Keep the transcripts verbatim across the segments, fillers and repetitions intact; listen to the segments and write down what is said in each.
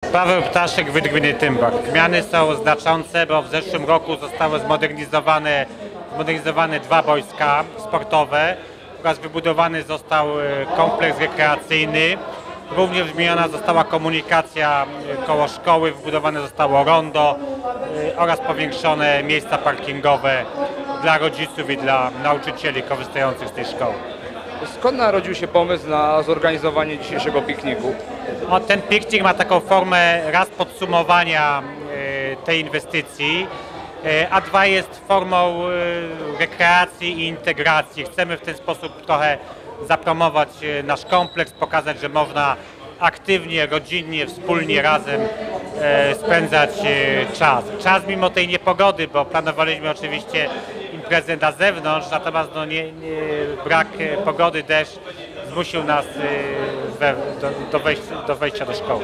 Paweł Ptaszek, Wójt Gminy Tymbork. Zmiany są znaczące, bo w zeszłym roku zostały zmodernizowane, zmodernizowane dwa boiska sportowe oraz wybudowany został kompleks rekreacyjny. Również zmieniona została komunikacja koło szkoły, wybudowane zostało rondo oraz powiększone miejsca parkingowe dla rodziców i dla nauczycieli korzystających z tej szkoły. Skąd narodził się pomysł na zorganizowanie dzisiejszego pikniku? No, ten piknik ma taką formę raz podsumowania tej inwestycji, a dwa jest formą rekreacji i integracji. Chcemy w ten sposób trochę zapromować nasz kompleks, pokazać, że można aktywnie, rodzinnie, wspólnie razem spędzać czas. Czas mimo tej niepogody, bo planowaliśmy oczywiście imprezę na zewnątrz, natomiast no nie, nie, brak pogody, deszcz zmusił nas we, do, do, wejścia, do wejścia do szkoły.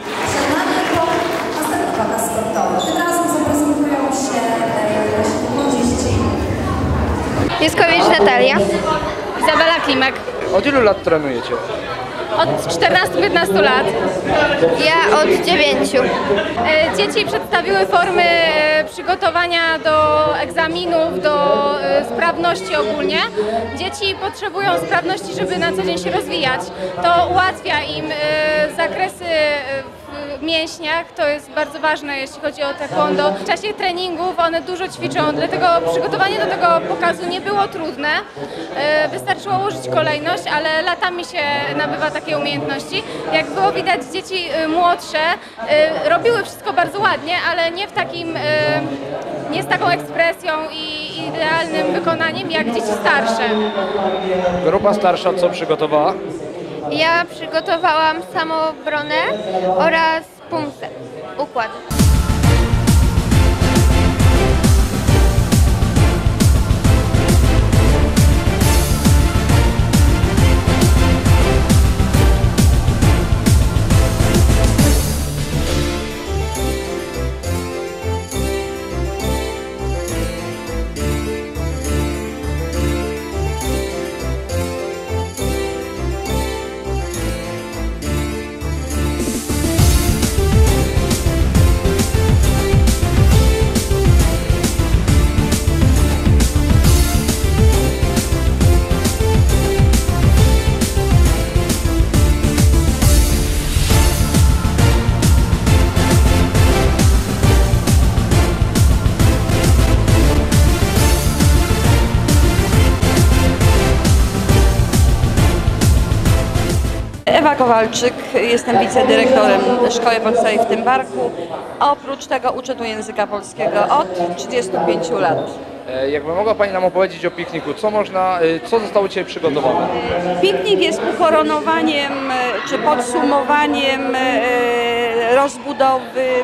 Następny pokaz sportowy. Tym razem zaprezentują się młodzieści. Pieskowicz Natalia. Izabela Klimek. Od ilu lat trenujecie? Od czternastu do piętnastu lat. Ja od dziewięciu. Dzieci przedstawiły formy przygotowania do egzaminów, do sprawności ogólnie. Dzieci potrzebują sprawności, żeby na co dzień się rozwijać. To ułatwia im zakresy w mięśniach, to jest bardzo ważne, jeśli chodzi o taekwondo. W czasie treningów one dużo ćwiczą, dlatego przygotowanie do tego pokazu nie było trudne. Wystarczyło ułożyć kolejność, ale latami się nabywa takie umiejętności. Jak było widać, dzieci młodsze robiły wszystko bardzo ładnie, ale nie w takim, nie z taką ekspresją i idealnym wykonaniem jak dzieci starsze. Grupa starsza co przygotowała? Ja przygotowałam samoobronę oraz pumsę, układ. Ewa Kowalczyk, jestem wicedyrektorem Szkoły Podstawowej w Tymbarku. Oprócz tego uczę tu języka polskiego od trzydziestu pięciu lat. Jakby mogła Pani nam opowiedzieć o pikniku, co można, co zostało dzisiaj przygotowane? Piknik jest ukoronowaniem czy podsumowaniem rozbudowy,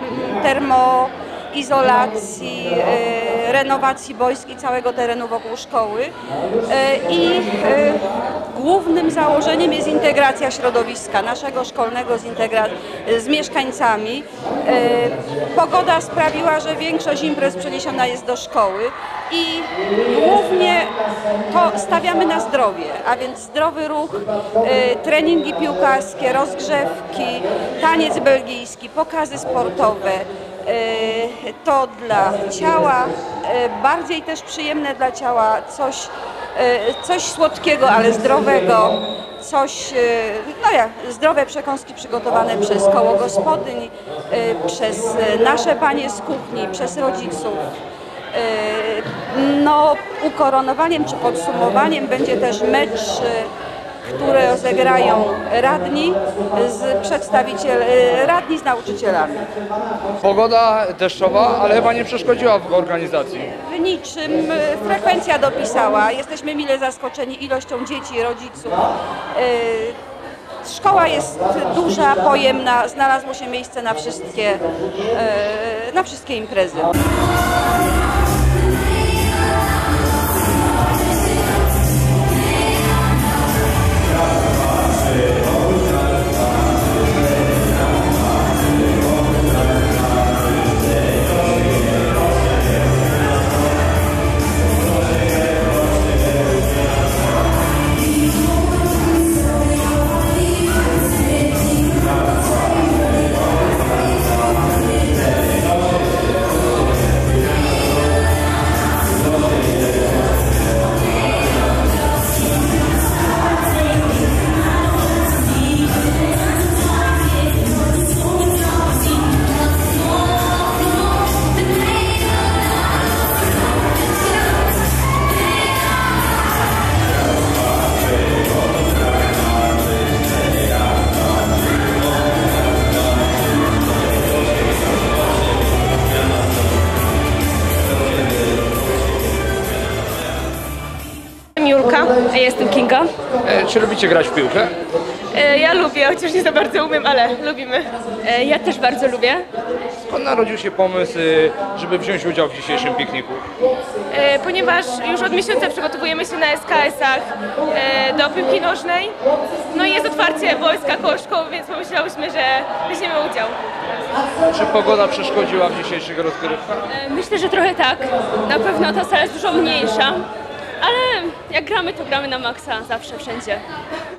termoizolacji, renowacji boisk i całego terenu wokół szkoły. I głównym założeniem jest integracja środowiska naszego szkolnego z, z mieszkańcami. Pogoda sprawiła, że większość imprez przeniesiona jest do szkoły i głównie to stawiamy na zdrowie, a więc zdrowy ruch, treningi piłkarskie, rozgrzewki, taniec belgijski, pokazy sportowe. To dla ciała, bardziej też przyjemne dla ciała, coś, coś słodkiego, ale zdrowego, coś, no jak zdrowe przekąski przygotowane przez koło gospodyń, przez nasze panie z kuchni, przez rodziców. No, ukoronowaniem czy podsumowaniem będzie też mecz, które rozegrają radni z przedstawiciel, radni z nauczycielami. Pogoda deszczowa, ale chyba nie przeszkodziła w organizacji. W niczym, frekwencja dopisała. Jesteśmy mile zaskoczeni ilością dzieci i rodziców. Szkoła jest duża, pojemna, znalazło się miejsce na wszystkie, na wszystkie imprezy. A ja jestem Kinga. E, czy lubicie grać w piłkę? E, Ja lubię, chociaż nie za bardzo umiem, ale lubimy. E, Ja też bardzo lubię, Skąd narodził się pomysł, y, żeby wziąć udział w dzisiejszym pikniku? e, ponieważ już od miesiąca przygotowujemy się na S K S-ach e, do piłki nożnej. No i jest otwarcie boiska koło szkoły, więc pomyślałyśmy, że weźmiemy udział. Czy pogoda przeszkodziła w dzisiejszych rozgrywkach? E, Myślę, że trochę tak. Na pewno ta sala jest dużo mniejsza, ale jak gramy, to gramy na maksa zawsze, wszędzie.